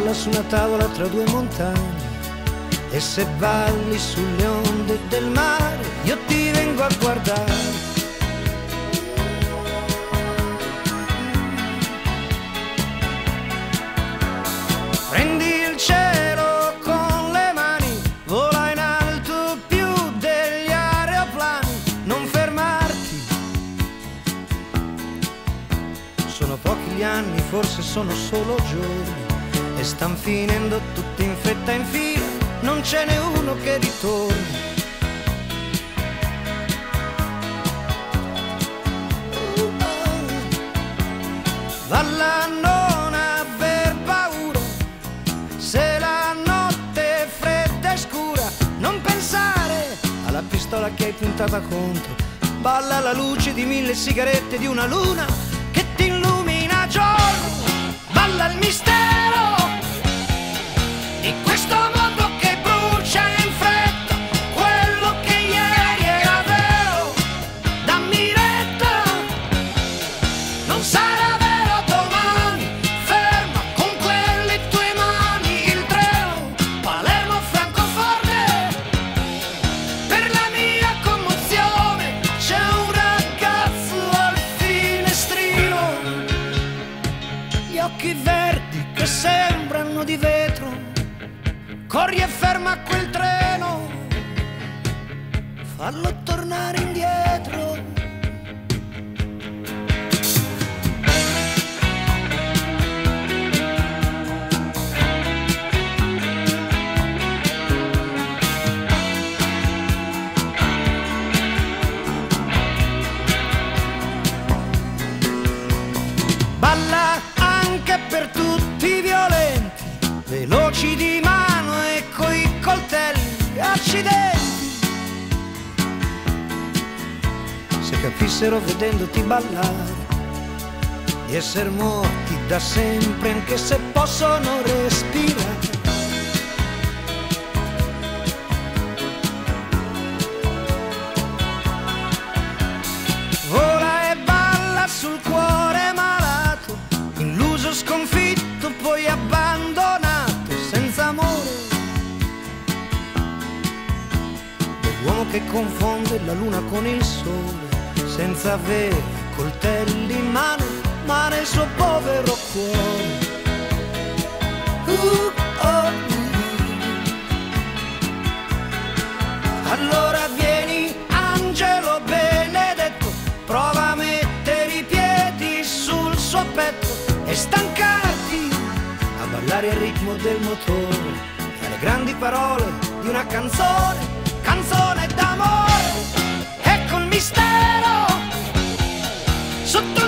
balla su una tavola tra due montagne, e se balli sulle onde del mare io ti vengo a guardare. Prendi il cielo con le mani, vola in alto più degli aeroplani, non fermarti. Sono pochi gli anni, forse sono solo giorni, e stan finendo tutti in fretta in fila, non ce n'è uno che ritorni. Balla, non aver paura, se la notte è fredda e scura, non pensare alla pistola che hai puntata contro. Balla alla luce di 1000 sigarette, di una luna che ti illumina a giorno. Balla il mistero di questo mondo che brucia in fretta, quello che ieri era vero. Dammi retta, non sarà vero domani. Ferma con quelle tue mani il treno Palermo-Francoforte. Per la mia commozione c'è un ragazzo al finestrino, gli occhi verdi che sembrano di vetro. Corri e ferma quel treno, fallo tornare indietro. Balla anche per tutti i violenti, veloci di mano e coi coltelli, accidenti. Se capissero vedendoti ballare di essere morti da sempre, anche se possono respirare. Vola e balla sul cuore malato, illuso, sconfitto, poi abbandonato, senza amore. Dell'uomo che confonde la luna con il sole, senza avere coltelli in mano, ma nel suo povero cuore. Allora vieni, angelo benedetto, prova a mettere i piedi sul suo petto e stancarti a ballare al ritmo del motore e alle grandi parole di una canzone, canzone d'amore. Ecco il mistero sotto